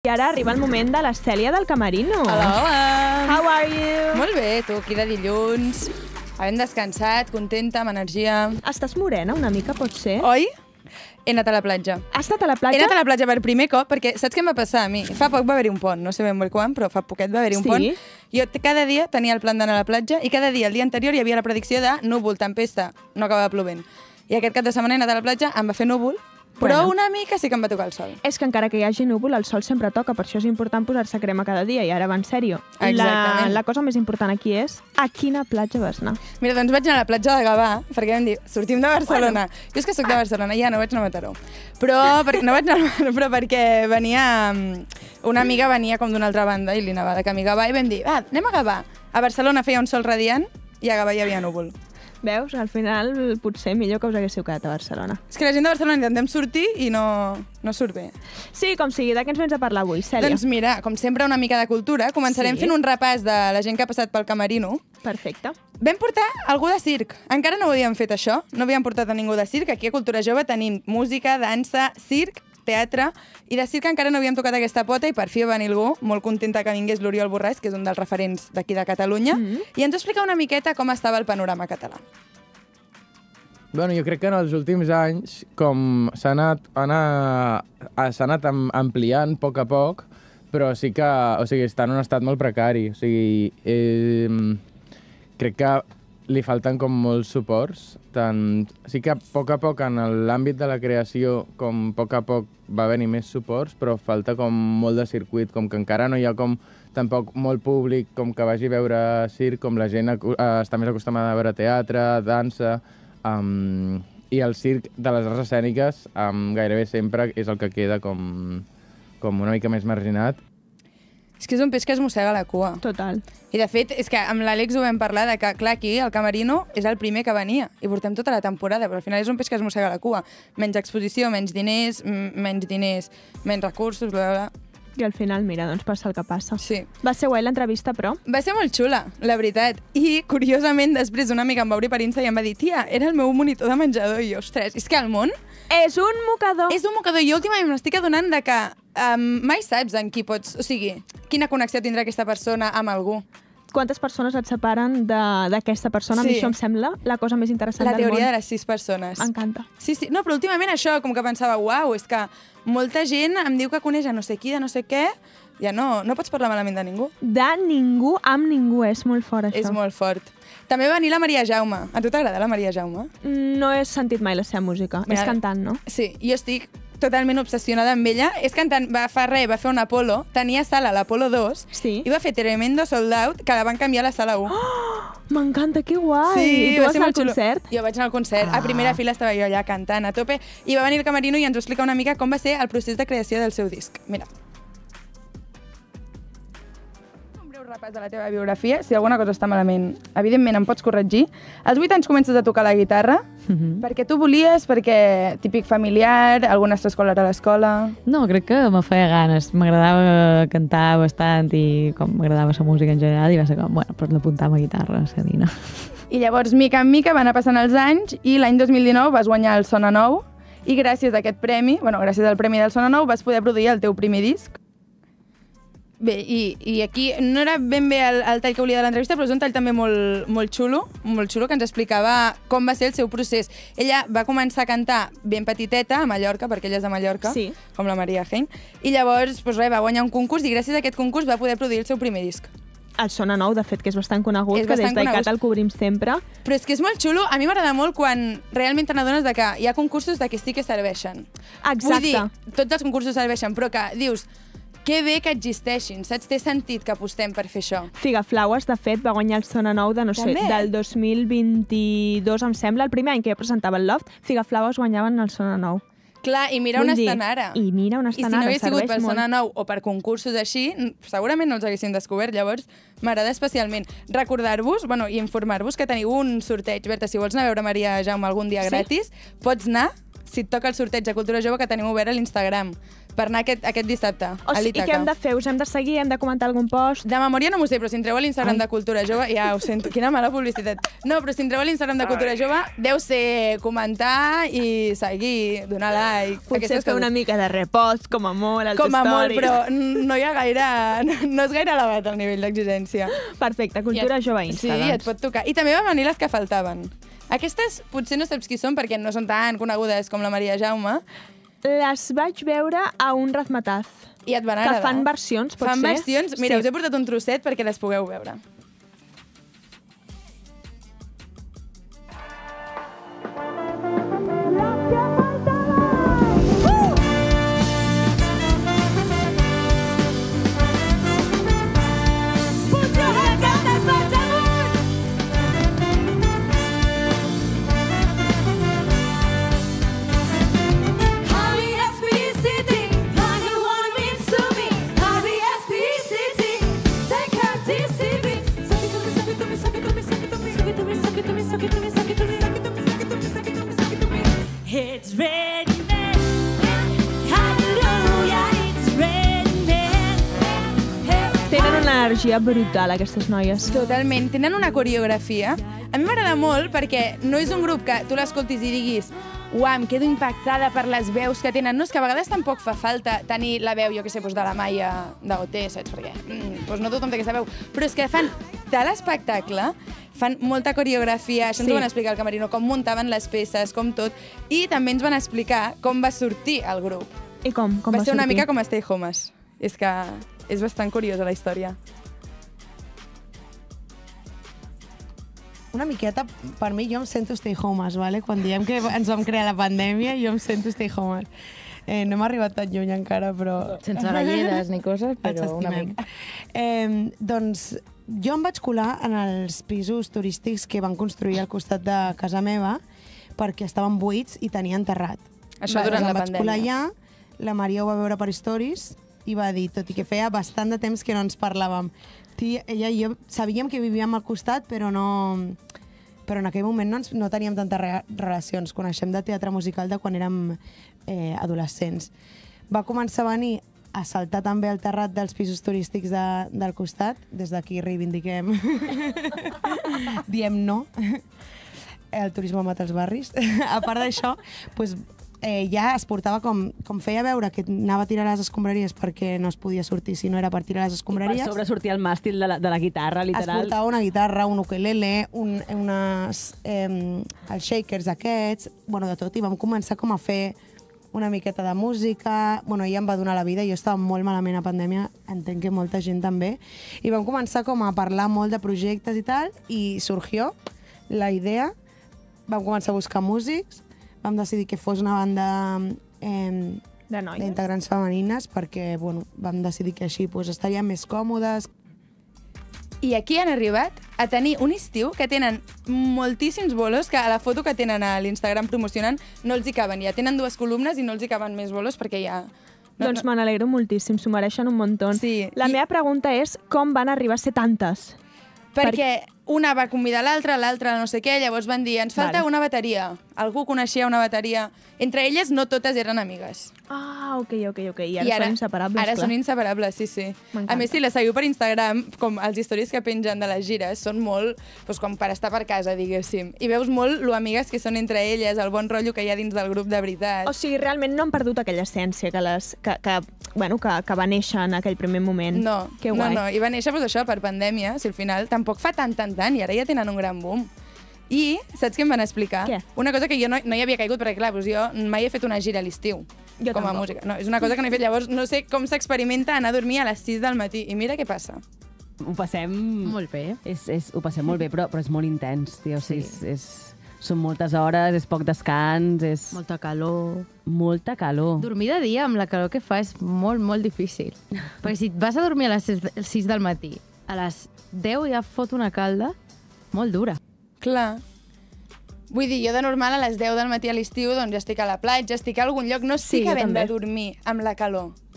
ara arriba el moment de la Cèlia del Camerino. Hola, hola! How are you? Molt bé, tu, aquí de dilluns. Havent descansat, contenta, amb energia. Estàs morena una mica, pot ser? Oi? He anat a la platja. Has estat a la platja? He anat a la platja per primer cop, perquè saps què em va passar a mi? Fa poc va haver-hi un pont, no sé ben bé quan, però fa poquet va haver-hi un pont. Jo cada dia tenia el plan d'anar a la platja i cada dia, el dia anterior, hi havia la predicció de núvol, tempesta, no acabava plovent. I aquest cap de setmana he anat a la platja, em va fer núvol, però una mica sí que em va tocar el sol. És que encara que hi hagi núvol, el sol sempre toca, per això és important posar-se crema cada dia, i ara va en sèrio. Exactament. La cosa més important aquí és a quina platja vas anar? Mira, doncs vaig anar a la platja de Gavà, perquè vam dir, sortim de Barcelona. Jo és que soc de Barcelona, ja no vaig anar a Mataró. Però perquè venia... Una amiga venia com d'una altra banda i li anava de camí a Gavà i vam dir, va, anem a Gavà. A Barcelona feia un sol radiant i a Gavà hi havia núvol. Veus? Al final, potser millor que us haguéssiu quedat a Barcelona. És que la gent de Barcelona intentem sortir i no surt bé. Sí, com sigui, de què ens vens a parlar avui, Cèlia? Doncs mira, com sempre, una mica de cultura. Començarem fent un repàs de la gent que ha passat pel Camerino. Perfecte. Vam portar algú de circ. Encara no ho havíem fet, això. No havíem portat a ningú de circ. Aquí a Cultura Jove tenim música, dansa, circ, teatre, i de circ encara no havíem tocat aquesta pota i per fi va venir algú, molt contenta que vingués l'Oriol Borràs, que és un dels referents d'aquí de Catalunya, i ens explica una miqueta com estava el panorama català. Bueno, jo crec que en els últims anys com s'ha anat ampliant a poc, però sí que està en un estat molt precari. O sigui, crec que li falten com molts suports. Sí que a poc en l'àmbit de la creació, com a poc va venir més suports, però falta com molt de circuit, com que encara no hi ha com tampoc molt públic com que vagi a veure circ, com la gent està més acostumada a veure teatre, dansa, i el circ de les arts escèniques gairebé sempre és el que queda com una mica més marginat. És que és un peix que es mossega la cua. Total. I de fet, és que amb l'Àlex ho vam parlar, de que, clar, aquí el Camerino és el primer que venia i portem tota la temporada, però al final és un peix que es mossega la cua. Menys exposició, menys diners, menys recursos, bla, bla, bla. I al final, mira, doncs passa el que passa. Sí. Va ser guai l'entrevista, però? Va ser molt xula, la veritat. I, curiosament, després una amiga em va obrir per Insta i em va dir, tia, era el meu monitor de menjador. I jo, ostres, és que el món... És un mocador. És un mocador. Jo últimament m'estic adonant de que mai saps en qui pots... O sigui, quina connexió tindrà aquesta persona amb algú. Quantes persones et separen d'aquesta persona? Sí. A mi això em sembla la cosa més interessant del món. La teoria de les 6 persones. M'encanta. Sí. No, però últimament això, com que pensava, uau, és que molta gent em diu que coneix a no sé qui, de no sé què, ja no pots parlar malament de ningú. De ningú amb ningú, és molt fort, això. És molt fort. També va venir la Maria Jaume. A tu t'agrada la Maria Jaume? No he sentit mai la seva música. Mira, és cantant, no? Sí, jo estic totalment obsessionada amb ella. És cantant, va fer un Apolo, tenia sala a l'Apolo 2, i va fer tremendo sold out, que la van canviar a la sala 1. Oh, m'encanta, que guai! Sí, I tu vas anar al concert? Jo vaig anar al concert. A primera fila estava jo allà cantant a tope. I va venir el Camerino i ens va explicar una mica com va ser el procés de creació del seu disc. Mira. Repàs de la teva biografia, si alguna cosa està malament, evidentment em pots corregir. Als 8 anys comences a tocar la guitarra, perquè tu volies, perquè típic familiar, alguna extraescolar a l'escola... No, crec que me feia ganes. M'agradava cantar bastant i com m'agradava la música en general i va ser com, bueno, doncs l'apuntar a la guitarra, és a dir, no? I llavors, mica en mica, van anar passant els anys i l'any 2019 vas guanyar el Sona Nou i gràcies a aquest premi, gràcies al premi del Sona Nou, vas poder produir el teu primer disc. Bé, i aquí no era ben bé el tall que volia de l'entrevista, però és un tall també molt xulo, que ens explicava com va ser el seu procés. Ella va començar a cantar ben petiteta a Mallorca, perquè ella és de Mallorca, com la Maria Hein, i llavors va guanyar un concurs i gràcies a aquest concurs va poder produir el seu primer disc. El Sona Nou, de fet, que és bastant conegut, que des d'ICAT el cobrim sempre. Però és que és molt xulo. A mi m'agrada molt quan realment te n'adones que hi ha concursos que sí que serveixen. Exacte. Vull dir, tots els concursos serveixen, però que dius... Que bé que existeixin, saps? Té sentit que apostem per fer això. Figaflaues, de fet, va guanyar el Sona Nou del 2022, em sembla. El primer any que jo presentava el Loft, Figaflaues guanyaven el Sona Nou. Clar, i mira on estan ara. I mira on estan ara, I si no hagués sigut pel Sona Nou o per concursos així, segurament no els haguéssim descobert. Llavors, m'agrada especialment recordar-vos, i informar-vos que teniu un sorteig. Berta, si vols anar a veure Maria Jaume algun dia gratis, pots anar, si et toca el sorteig de Cultura Jove, que tenim obert a l'Instagram. per anar aquest dissabte O a sigui, i què l'Ítaca. hem de fer? Us hem de seguir? Hem de comentar algun post? De memòria no m'ho sé, però si entreu a l'Instagram de Cultura Jove... Ja, ho sento, quina mala publicitat. No, però si entreu a l'Instagram de Cultura Jove, deu ser comentar i seguir, donar like... Potser fer una mica de repost, com a molt, als Com a molt, stories. però no hi ha gaire... No és gaire elevat el nivell d'exigència. Perfecte, Cultura Jove Insta, Sí, doncs. et pot tocar. I també van venir les que faltaven. Aquestes potser no saps qui són perquè no són tan conegudes com la Maria Jaume, Les vaig veure a un Razmataz. i et van Que agradar. fan versions, pot Fan ser? versions. Mira, Sí. us he portat un trosset perquè les pugueu veure. It's raining men. Hallelujah, it's raining men. Tenen una energia brutal, aquestes noies. Totalment. Tenen una coreografia. A mi m'agrada molt perquè no és un grup que tu l'escoltis i diguis uau, em quedo impactada per les veus que tenen. No, és que a vegades tampoc fa falta tenir la veu, jo què sé, doncs de la Maia d'OT, saps? Perquè doncs no tothom té aquesta veu. Però és que fan tal espectacle, fan molta coreografia, això ens ho van explicar al Camerino, com muntaven les peces, com tot, i també ens van explicar com va sortir el grup. I com? Com va ser una sortir? mica com Stay Homes. És que és bastant curiosa la història. Una miqueta, per mi, jo em sento stay homes, ¿vale? Quan diem que ens vam crear la pandèmia, jo em sento stay homes. No hem arribat tan lluny encara, però... Sense galledes ni coses, Ens però una estimem. mica. Doncs jo em vaig colar en els pisos turístics que van construir al costat de casa meva perquè estaven buits i tenien terrat. Això durant la Em vaig colar pandèmia. allà, la Maria ho va veure per stories i va dir, tot i que feia bastant de temps que no ens parlàvem. Ella i jo sabíem que vivíem al costat, però en aquell moment no teníem tantes relacions. Coneixem de teatre musical de quan érem adolescents. Va començar a venir a saltar també al terrat dels pisos turístics del costat. Des d'aquí reivindiquem. Diem no. El turisme mata els barris. A part d'això, doncs, ja es portava com feia veure que anava a tirar les escombraries perquè no es podia sortir si no era per tirar les I per escombraries. sobre sortia el màstil de la guitarra, Es literal. portava una guitarra, un ukelele, els shakers aquests, bueno, de tot, i vam començar com a fer una miqueta de música. Bueno, ella em va donar la vida, jo estava molt malament a pandèmia, entenc que molta gent també, i vam començar com a parlar molt de projectes i tal, i surgió la idea, vam començar a buscar músics, vam decidir que fos una banda De noies. d'integrants femenines perquè bueno, vam decidir que així pues, estaríem més còmodes. I aquí han arribat a tenir un estiu que tenen moltíssims bolos, que a la foto que tenen a l'Instagram promocionant no els hi caben. Ja tenen 2 columnes i no els hi caben més bolos perquè ja... Doncs me n'alegro moltíssim, s'ho mereixen un muntó. Sí. La meva pregunta és com van arribar a ser tantes? Perquè una va convidar l'altra no sé què, llavors van dir, ens falta Vale. una bateria. Algú coneixia una bateria. Entre elles no totes eren amigues. Ah, ok. I ara són inseparables, Ara clar. són inseparables, sí. M'encanta. A més, si les seguiu per Instagram, com els històries que pengen de les gires, són molt, doncs, com per estar per casa, diguéssim. I veus molt lo amigues que són entre elles, el bon rotllo que hi ha dins del grup de veritat. O sigui, realment no han perdut aquella essència que va néixer en aquell primer moment. No, Que guai. no. I va néixer doncs, això per pandèmia, si al final tampoc fa tant, i ara ja tenen un gran boom. I saps què em van explicar? Què? Una cosa que jo no hi havia caigut, perquè clar, doncs jo mai he fet una gira a l'estiu. Jo com a tampoc. música. No, és una cosa que no he fet. Llavors no sé com s'experimenta anar a dormir a les 6 del matí. I mira què passa. Ho passem... Molt bé. Ho passem molt bé, però és molt intens, tio. O sigui, són moltes hores, és poc descans, és Molta calor. molta calor. Dormir de dia amb la calor que fa és molt, molt difícil. Perquè si et vas a dormir a les 6 del matí, a les 10 ja fot una calda molt dura. Clar. Vull dir, jo de normal a les 10 del matí a l'estiu doncs ja estic a la platja, estic a algun lloc, no estic jo havent també. de dormir amb la calor.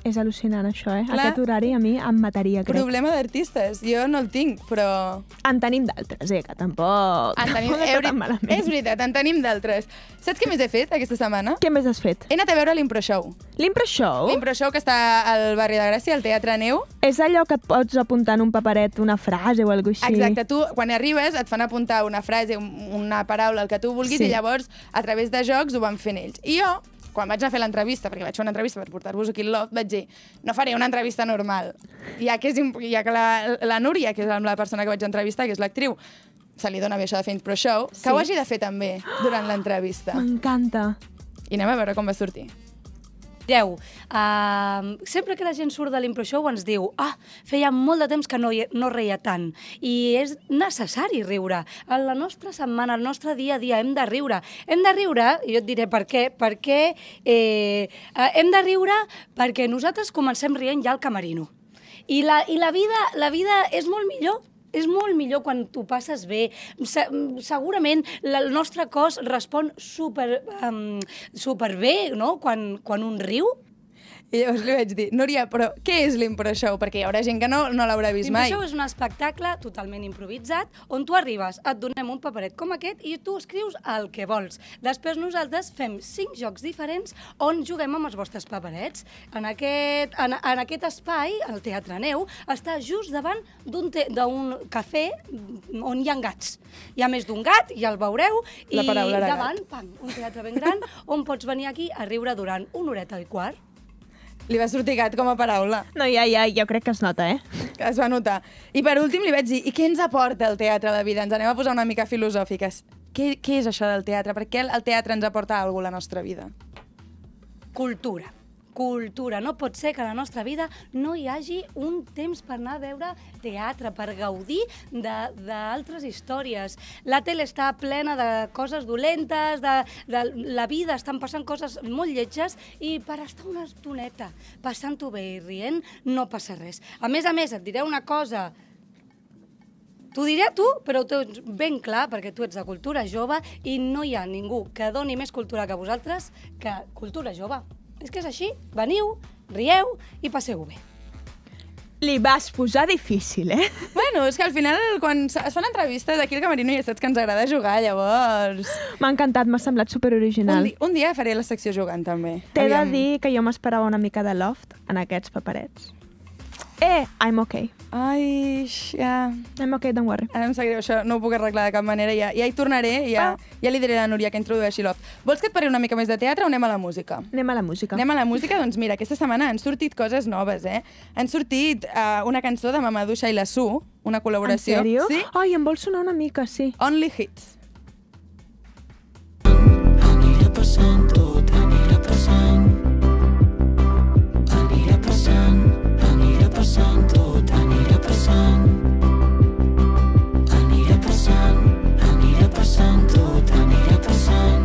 És al·lucinant, això, eh? Clar. Aquest horari a mi em mataria, crec. Problema d'artistes. Jo no el tinc, però... En tenim d'altres, que tampoc... En tenim... no està tan malament. És veritat, en tenim d'altres. Saps què més he fet aquesta setmana? Què més has fet? He anat a veure l'Impro Show. L'Impro Show L'Impro Show que està al barri de Gràcia, al Teatre Neu. és allò que et pots apuntar en un paperet una frase o alguna cosa així. Exacte, tu quan arribes et fan apuntar una frase, una paraula, el que tu vulguis, Sí. i llavors a través de jocs ho van fent ells. I jo, quan vaig anar a fer l'entrevista, perquè vaig fer una entrevista per portar-vos aquí al loft, vaig dir, no faré una entrevista normal. Ja que la Núria, que és la persona que vaig entrevistar, que és l'actriu, se li dona bé això de fer Impro Show, Sí. que ho hagi de fer també durant l'entrevista. M'encanta. I anem a veure com va sortir. Mireu, sempre que la gent surt de l'Impro Show ens diu feia molt de temps que no reia tant i és necessari riure. A la nostra setmana, al nostre dia a dia hem de riure. Hem de riure, i jo et diré per què, perquè hem de riure perquè nosaltres comencem rient ja al camerino. I la vida és molt millor. És molt millor quan t'ho passes bé. Segurament el nostre cos respon superbé, no?, quan un riu. I llavors li vaig dir, Núria, però què és l'Impro Show? Perquè hi haurà gent que no l'haurà vist mai. L'Impro Show és un espectacle totalment improvisat on tu arribes, et donem un paperet com aquest i tu escrius el que vols. Després nosaltres fem 5 jocs diferents on juguem amb els vostres paperets. En aquest espai, el Teatre Neu, està just davant d'un cafè on hi ha gats. Hi ha més d'un gat, ja el veureu, i davant, un teatre ben gran on pots venir aquí a riure durant 1 horeta i quart. Li va sortir gat com a paraula. No, ja, jo crec que es nota, eh? Que es va notar. I per últim li vaig dir, i què ens aporta el teatre a la vida? Ens anem a posar una mica filosòfiques. Què és això del teatre? Per què el teatre ens aporta alguna cosa a la nostra vida? Cultura. Cultura. No pot ser que a la nostra vida no hi hagi un temps per anar a veure teatre, per gaudir d'altres històries. La tele està plena de coses dolentes, de la vida, estan passant coses molt lletges, i per estar una estoneta passant-ho bé i rient no passa res. A més, et diré una cosa. T'ho diré a tu, però ho tens ben clar, perquè tu ets de cultura jove i no hi ha ningú que doni més cultura que vosaltres que cultura jove. És que és així. Veniu, rieu i passeu-ho bé. Li vas posar difícil, eh? Bueno, és que al final, quan es fan entrevistes aquí al Camerino, ja saps que ens agrada jugar, llavors... M'ha encantat, m'ha semblat superoriginal. Un dia faré la secció jugant, també. T'he de dir que jo m'esperava una mica de loft en aquests paperets. I'm okay. Ai, ja... I'm okay, don't worry. Ara em sap greu, això no ho puc arreglar de cap manera. Ja hi tornaré i ja li diré a la Núria que introdueixi l'off. Vols que et parli una mica més de teatre o anem a la música? Anem a la música. Anem a la música? Doncs mira, aquesta setmana han sortit coses noves, eh? Han sortit una cançó de Mamadou Shaila Su, una col·laboració. En sèrio? Sí. Ai, em vol sonar una mica, sí. Only Hits. Anirà passant tot, anirà passant. Anirà passant, anirà passant tot, anirà passant. Anirà passant, anirà passant tot, anirà passant.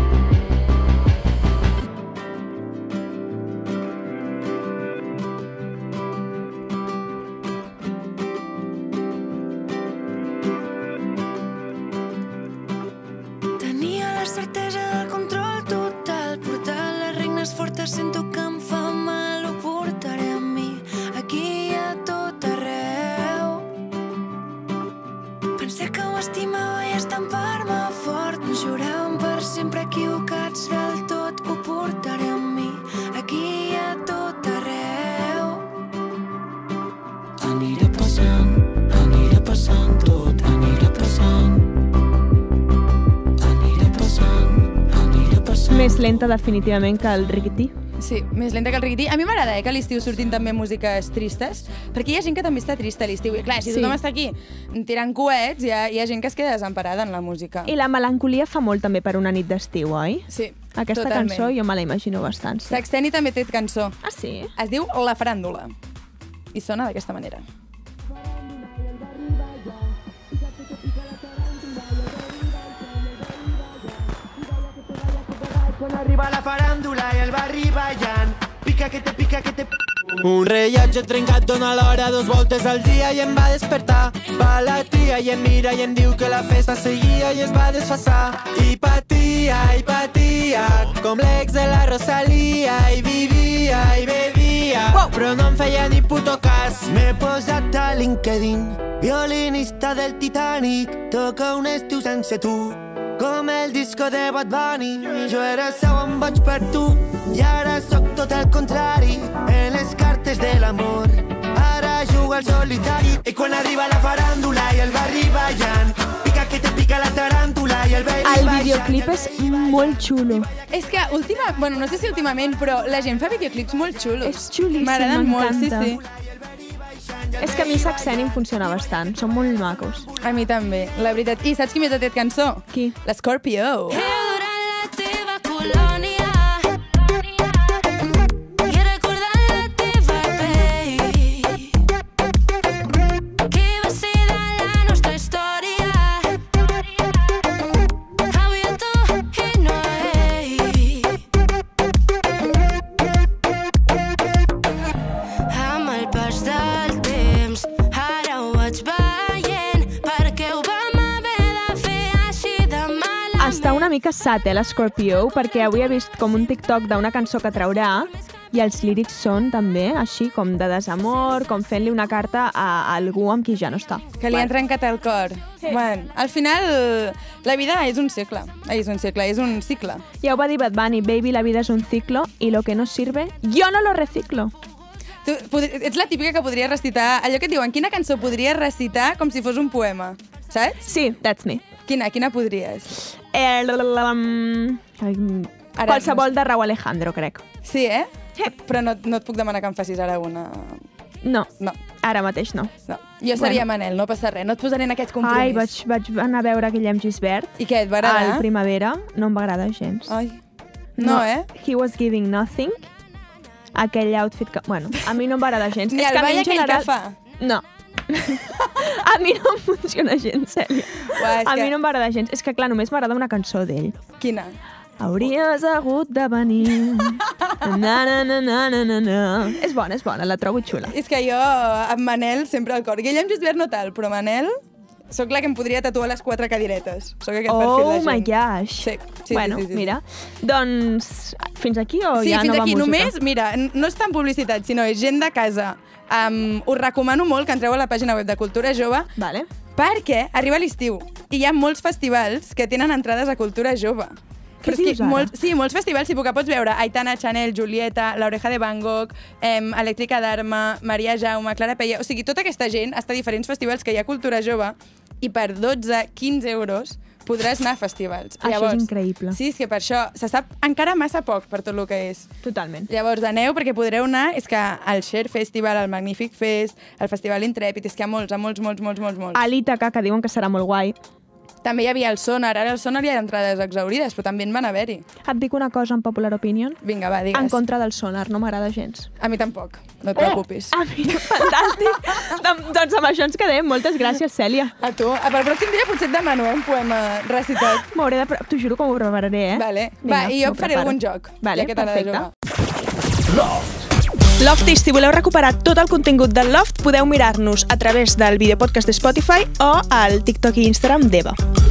Tenia la certesa del control total, portar les regnes fortes sento que em fa mal, ho portaré amb mi, aquí i a tot arreu. Pensé que ho estimava i estampar-me fort, ens juràvem per sempre equivocats del tot, ho portaré amb mi, aquí i a tot arreu. Anirà passant tot, anirà passant. Més lenta, definitivament, que el Riquití. Sí, més lenta que el Riquití. A mi m'agrada que a l'estiu surtin també músiques tristes, perquè hi ha gent que també està trista a l'estiu. I clar, si tothom està aquí tirant coets, hi ha gent que es queda desemparada en la música. I la melancolia fa molt també per una nit d'estiu, oi? Sí, Aquesta totalment. cançó jo me la imagino bastant. Sí. Sexteni també té cançó. Ah, sí? Es diu La Faràndula. I sona d'aquesta manera. Quan arriba la faràndula i el barri ballant, pica que te... Un rellotge trencat dona l'hora 2 voltes al dia i em va despertar. Va la tia i em mira i em diu que la festa seguia i es va desfassar. I patia, com l'ex de la Rosalia, i vivia i bevia però no em feia ni puto cas. M'he posat a LinkedIn, violinista del Titanic, toca un estiu sense tu, com el disco de Bad Bunny. Jo era segon boig per tu i ara sóc tot el contrari, en les cartes de l'amor ara jugo al solitari. I quan arriba la faràndula i el barri ballant, pica que te pica la taràntula i el veí El videoclip és molt xulo. És que bueno, no sé si últimament, però la gent fa videoclips molt xulos. És xulíssim, M'agraden molt, sí, m'encanta. sí. És que a mi Saxeni em funciona bastant, són molt macos. A mi també, la veritat. I saps qui més ha tret cançó? Qui? L'Scorpio. Està una mica sat, l'Scorpio, perquè avui he vist com un TikTok d'una cançó que traurà i els lírics són també així com de desamor, com fent-li una carta a algú amb qui ja no està. Que li han trencat el cor. Sí. Bueno, al final, la vida és un cicle. És un cicle. Ja ho va dir Bad Bunny, baby, la vida és un ciclo y lo que no sirve, yo no lo reciclo. Tu ets la típica que podria recitar, allò que et diuen, quina cançó podries recitar com si fos un poema, saps? Sí, that's me. Quina podries? Qualsevol de Raúl Alejandro, crec. Sí, eh? Sí. Però no et puc demanar que em facis ara una... No, ara mateix no. Jo seria Manel, no passa res, no et posaré en aquest compromís. Ai, vaig anar a veure Guillem Gisbert. I què, et va agradar? Al Primavera, no em va agradar gens. Ai, no, eh? He was giving nothing. Aquell outfit que... Bueno, a mi no em va agradar gens. Ni el ball aquell que fa. No. A mi no em funciona gens, Cèlia. A mi no em va agradar gens. És que, clar, només m'agrada una cançó d'ell. Quina? Hauries hagut de venir. És bona, la trobo xula. És que jo, amb Manel, sempre al cor. Guillem Gisbert no tal, però Manel... Soc la que em podria tatuar les 4 cadiretes. Soc aquest perfil de gent. Oh my gosh. Sí, bueno, sí. Mira, doncs fins aquí o sí, ja fins nova aquí. música? Només, mira, no és tant publicitat, sinó és gent de casa. Us recomano molt que entreu a la pàgina web de Cultura Jove, vale. Perquè arriba l'estiu i hi ha molts festivals que tenen entrades a Cultura Jove. Què dius ara? Molts festivals, que pots veure Aitana, Chanel, Julieta, La Oreja de Van Gogh, Elèctrica Dharma, Maria Jaume, Clara Peia... O sigui, tota aquesta gent està a diferents festivals que hi ha Cultura Jove i per 12-15 euros podràs anar a festivals. Això és increïble. Sí, és que per això se sap encara massa poc per tot el que és. Totalment. Llavors, aneu perquè podreu anar, és que al Share Festival, al Magnific Fest, al Festival Intrèpid, és que hi ha molts. A l'Ítaca, que diuen que serà molt guai. També hi havia el Sonar, ara el Sonar hi ha entrades exaurides, però també en van haver-hi. Et dic una cosa en popular opinion. Vinga, va, digues. En contra del Sonar, no m'agrada gens. A mi tampoc, no et preocupis. A mi, fantàstic. Doncs amb això ens quedem. Moltes gràcies, Cèlia. A tu. Per el pròxim dia potser et demano un poema recitat. M'hauré de... T'ho juro que m'ho prepararé, eh? Vale. Va, i jo et faré algun joc. Vale, ja que t'agrada perfecte. Loft. Lofties, si voleu recuperar tot el contingut del Loft, podeu mirar-nos a través del videopodcast de Spotify o al TikTok i Instagram d'Eva.